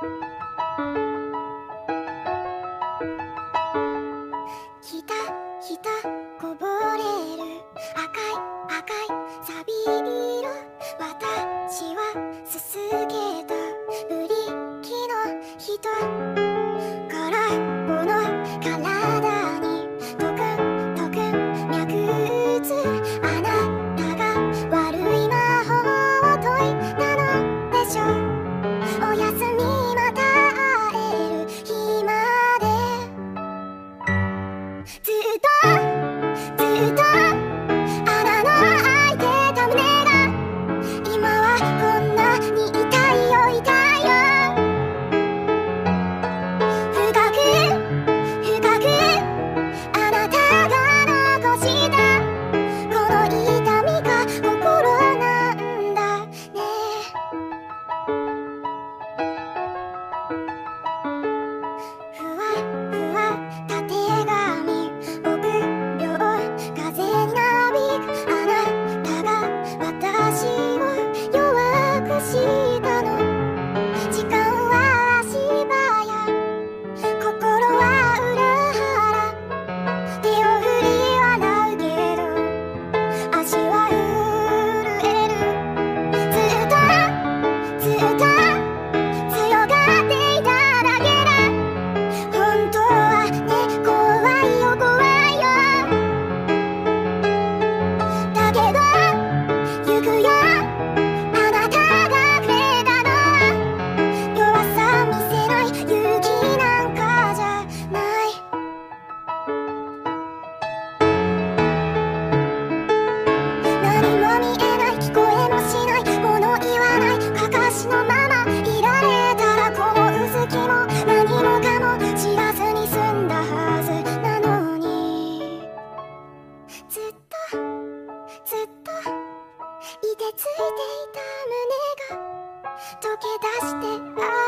ひたひたこぼれる赤い赤いサビ色、私はすすげたブリキの人、空っぽの体にトクントクン脈打つ、あなたが悪い魔法を解いたのでしょう。おやすみ、また会える日まで、ずっとずっとあなの開いてた胸が今はこんなに痛いよ痛いよ、深く深くあなたが残したこの痛みが心なんだね。ふわふわたてがみ臆病風になびく、あなたが私を弱くしたの。時間は足早、心は裏腹、手を振り笑うけど足は震える。ずっとずっと強がっていただけだ、本当はね、怖いよ怖いよ、だけど行くよ、あなたがくれたのは弱さ見せない勇気なんかじゃない。何も見えない、聞こえもしない、物言わない、かかしのままいられたら、このうずきも何もかも知らずに済んだはずなのに、ずっとずっといてついていた胸が溶け出して